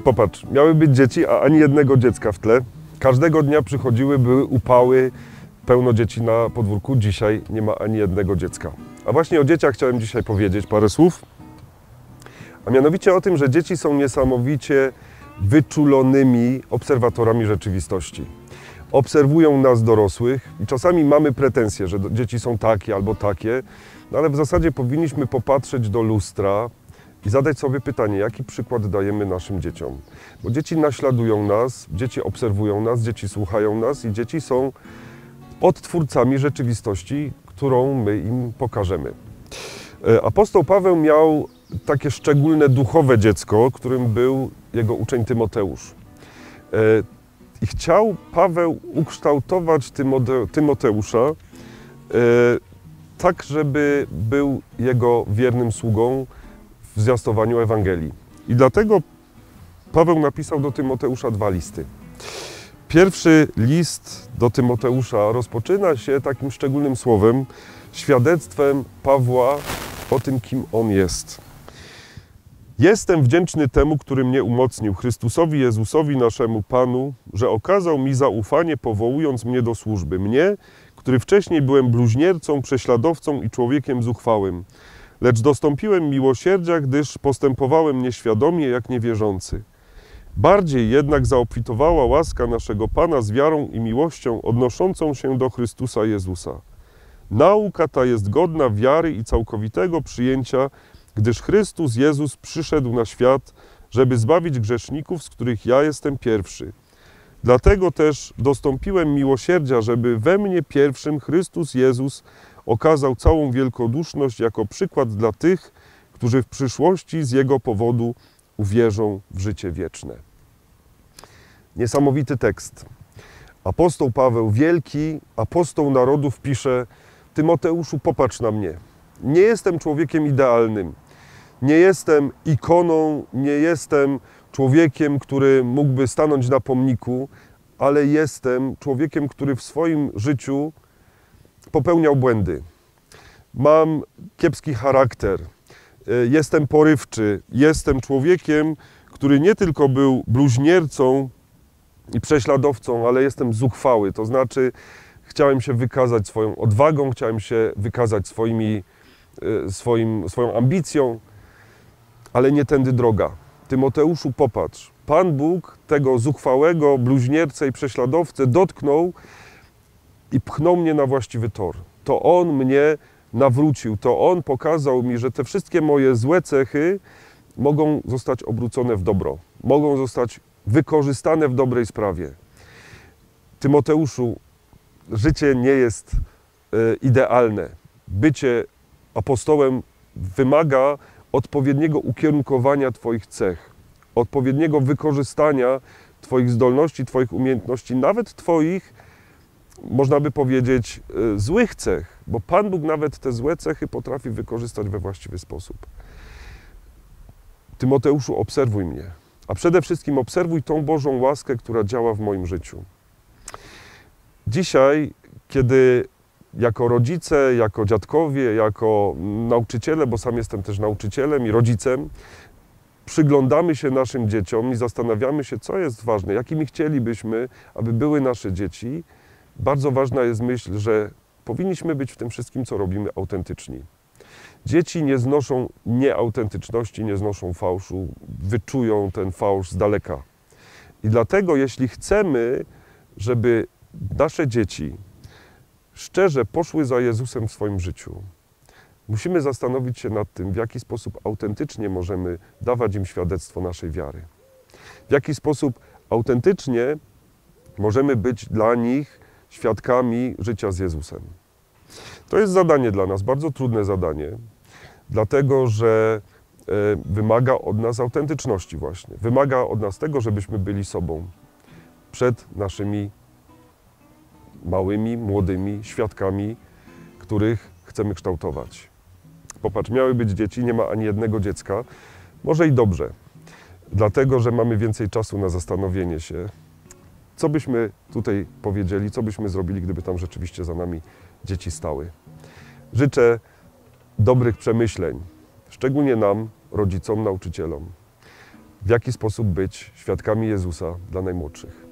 Popatrz, miały być dzieci, a ani jednego dziecka w tle. Każdego dnia były upały, pełno dzieci na podwórku. Dzisiaj nie ma ani jednego dziecka. A właśnie o dzieciach chciałem dzisiaj powiedzieć parę słów. A mianowicie o tym, że dzieci są niesamowicie wyczulonymi obserwatorami rzeczywistości. Obserwują nas dorosłych i czasami mamy pretensje, że dzieci są takie albo takie, no ale w zasadzie powinniśmy popatrzeć do lustra i zadać sobie pytanie, jaki przykład dajemy naszym dzieciom. Bo dzieci naśladują nas, dzieci obserwują nas, dzieci słuchają nas i dzieci są odtwórcami rzeczywistości, którą my im pokażemy. Apostoł Paweł miał takie szczególne duchowe dziecko, którym był jego uczeń Tymoteusz. I chciał Paweł ukształtować Tymoteusza tak, żeby był jego wiernym sługą w zwiastowaniu Ewangelii. I dlatego Paweł napisał do Tymoteusza 2 listy. Pierwszy list do Tymoteusza rozpoczyna się takim szczególnym słowem, świadectwem Pawła o tym, kim on jest. Jestem wdzięczny temu, który mnie umocnił, Chrystusowi Jezusowi, naszemu Panu, że okazał mi zaufanie, powołując mnie do służby. Mnie, który wcześniej byłem bluźniercą, prześladowcą i człowiekiem zuchwałym. Lecz dostąpiłem miłosierdzia, gdyż postępowałem nieświadomie jak niewierzący. Bardziej jednak zaobfitowała łaska naszego Pana z wiarą i miłością odnoszącą się do Chrystusa Jezusa. Nauka ta jest godna wiary i całkowitego przyjęcia, gdyż Chrystus Jezus przyszedł na świat, żeby zbawić grzeszników, z których ja jestem pierwszy. Dlatego też dostąpiłem miłosierdzia, żeby we mnie pierwszym Chrystus Jezus okazał całą wielkoduszność jako przykład dla tych, którzy w przyszłości z Jego powodu uwierzą w życie wieczne. Niesamowity tekst. Apostoł Paweł, wielki apostoł narodów, pisze: Tymoteuszu, popatrz na mnie. Nie jestem człowiekiem idealnym. Nie jestem ikoną, nie jestem człowiekiem, który mógłby stanąć na pomniku, ale jestem człowiekiem, który w swoim życiu popełniał błędy. Mam kiepski charakter, jestem porywczy, jestem człowiekiem, który nie tylko był bluźniercą i prześladowcą, ale jestem zuchwały. To znaczy, chciałem się wykazać swoją odwagą, chciałem się wykazać swoją ambicją, ale nie tędy droga. Tymoteuszu, popatrz, Pan Bóg tego zuchwałego bluźniercę i prześladowcę dotknął i pchnął mnie na właściwy tor. To On mnie nawrócił, to On pokazał mi, że te wszystkie moje złe cechy mogą zostać obrócone w dobro, mogą zostać wykorzystane w dobrej sprawie. Tymoteuszu, życie nie jest idealne. Bycie apostołem wymaga odpowiedniego ukierunkowania Twoich cech, odpowiedniego wykorzystania Twoich zdolności, Twoich umiejętności, nawet Twoich, można by powiedzieć, złych cech, bo Pan Bóg nawet te złe cechy potrafi wykorzystać we właściwy sposób. Tymoteuszu, obserwuj mnie, a przede wszystkim obserwuj tą Bożą łaskę, która działa w moim życiu. Dzisiaj, kiedy jako rodzice, jako dziadkowie, jako nauczyciele, bo sam jestem też nauczycielem i rodzicem, przyglądamy się naszym dzieciom i zastanawiamy się, co jest ważne, jakimi chcielibyśmy, aby były nasze dzieci. Bardzo ważna jest myśl, że powinniśmy być w tym wszystkim, co robimy, autentyczni. Dzieci nie znoszą nieautentyczności, nie znoszą fałszu, wyczują ten fałsz z daleka. I dlatego, jeśli chcemy, żeby nasze dzieci szczerze poszły za Jezusem w swoim życiu, musimy zastanowić się nad tym, w jaki sposób autentycznie możemy dawać im świadectwo naszej wiary. W jaki sposób autentycznie możemy być dla nich świadkami życia z Jezusem. To jest zadanie dla nas, bardzo trudne zadanie, dlatego że wymaga od nas autentyczności właśnie. Wymaga od nas tego, żebyśmy byli sobą przed naszymi małymi, młodymi świadkami, których chcemy kształtować. Popatrz, miały być dzieci, nie ma ani jednego dziecka. Może i dobrze, dlatego że mamy więcej czasu na zastanowienie się, co byśmy tutaj powiedzieli, co byśmy zrobili, gdyby tam rzeczywiście za nami dzieci stały. Życzę dobrych przemyśleń, szczególnie nam, rodzicom, nauczycielom. w jaki sposób być świadkami Jezusa dla najmłodszych.